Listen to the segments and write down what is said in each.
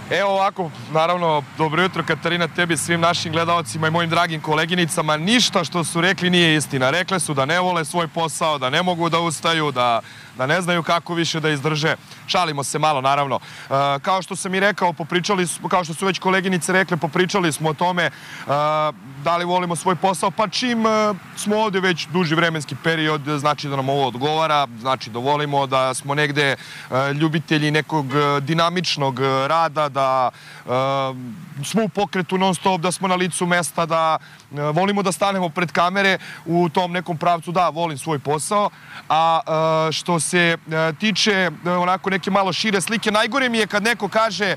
Evo ovako, naravno, dobro jutro Katarina, tebi, svim našim gledalcima i mojim dragim koleginicama. Ništa što su rekli nije istina. Rekle su da ne vole svoj posao, da ne mogu da ustaju, da ne znaju kako više da izdrže. Šalimo se malo, naravno. Kao što sam i rekao, kao što su već koleginice rekle, popričali smo o tome da li volimo svoj posao. Pa čim smo ovde već duži vremenski period, znači da nam ovo odgovara, znači da volimo, da smo negde ljubitelji nekog dinamičnog rada, da smo u pokretu non stop, da smo na licu mesta, da volimo da stanemo pred kamere u tom nekom pravcu. Da, volim svoj posao. A što se tiče onako neke malo šire slike, najgore mi je kad neko kaže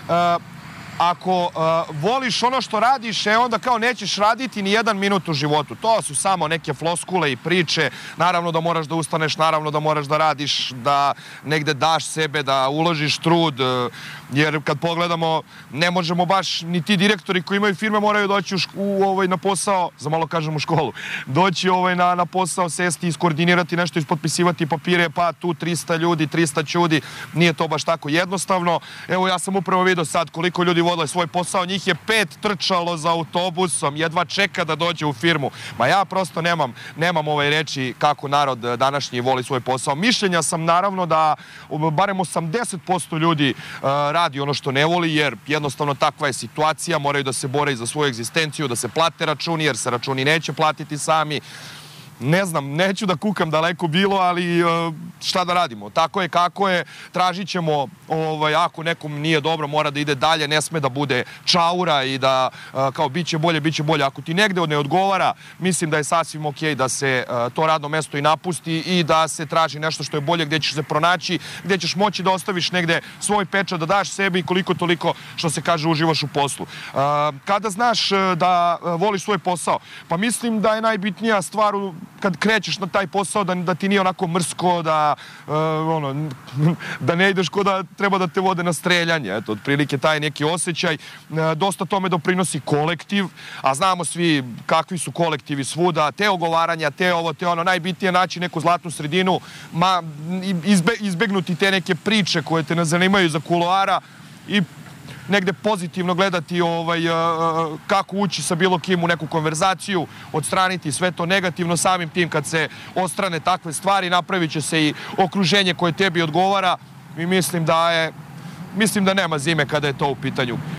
ako voliš ono što radiš, onda kao nećeš raditi ni jedan minut u životu. To su samo neke floskule i priče. Naravno da moraš da ustaneš, naravno da moraš da radiš, da negde daš sebe, da uložiš trud, jer kad pogledamo, ne možemo baš, ni ti direktori koji imaju firme moraju doći na posao, za malo kažem u školu, doći na posao, sesti, iskoordinirati nešto, ispotpisivati papire, pa tu 300 ljudi, 300 ćudi, nije to baš tako jednostavno. Evo, ja sam upravo vidio sad koliko ljudi vole svoj posao, njih je 5 trčalo za autobusom, jedva čeka da dođe u firmu. Ma ja prosto nemam reči kako narod današnji voli svoj posao. Mišljenja sam naravno da barem 80% ljudi radi ono što ne voli, jer jednostavno takva je situacija, moraju da se bore i za svoju egzistenciju, da se plate računi, jer se računi neće platiti sami. Ne znam, neću da kukam, daleko bilo, ali šta da radimo? Tako je kako je, tražit ćemo, ako nekom nije dobro, mora da ide dalje, ne sme da bude čaura i da kao biće bolje, biće bolje. Ako ti negde ne odgovara, mislim da je sasvim okej da se to radno mesto i napusti i da se traži nešto što je bolje, gde ćeš se pronaći, gde ćeš moći da ostaviš negde svoj pečat, da daš sebi koliko toliko, što se kaže, uživaš u poslu. Kada znaš da voliš svoj posao, pa mislim da je najbitnija stvar kad krećeš na taj posao, da ti nije onako mrsko, da ne ideš ko da treba da te vode na streljanje. Eto, otprilike taj neki osjećaj. Dosta tome doprinosi kolektiv, a znamo svi kakvi su kolektivi svuda, te ogovaranja, te ovo, te ono. Najbitnije je naći neku zlatnu sredinu, izbegnuti te neke priče koje te ne zanimaju za kuloara i negde pozitivno gledati kako ući sa bilo kim u neku konverzaciju, odstraniti sve to negativno. Samim tim kad se odstrane takve stvari, napravit će se i okruženje koje tebi odgovara i mislim da nema zime kada je to u pitanju.